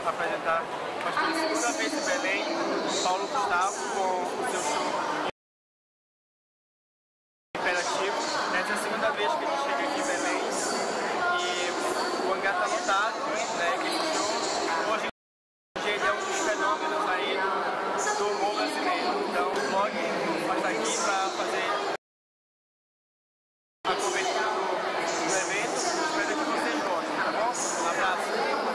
apresentar, mas pela segunda vez em Belém, Paulo Gustavo com o seu show Imperativo. Essa é a segunda vez que a gente chega aqui em Belém e o hangar está lotado, né, que esse show. Hoje ele é um dos fenômenos aí do humor brasileiro, então o blog vai estar aqui para fazer a cobertura do evento. Espero que vocês gostem, tá bom? Um abraço!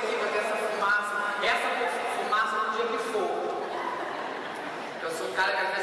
Cara,